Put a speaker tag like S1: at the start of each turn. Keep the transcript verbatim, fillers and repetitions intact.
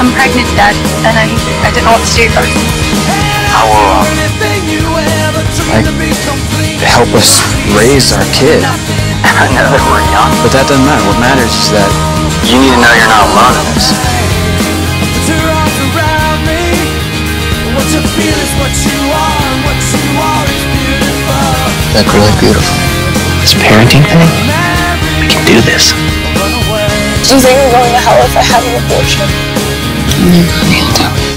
S1: I'm pregnant, Dad, and I, I don't know what to do.
S2: I will, um, like, help us raise our kid.
S3: I know that we're young.
S2: But that doesn't matter. What matters is that
S3: you need to know you're not alone in this.
S2: That's really beautiful.
S3: This parenting thing, we can do this.
S4: Do you think I'm going to hell if I have an abortion?
S3: Mm,